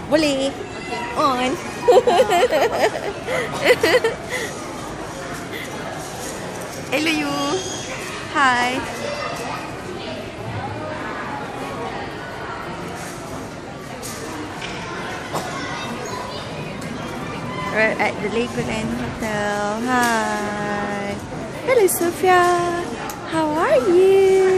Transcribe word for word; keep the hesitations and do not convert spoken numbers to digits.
Boleh. On. Hello you. Hi. We're at the Legoland Hotel. Hi. Hello Sophia. How are you?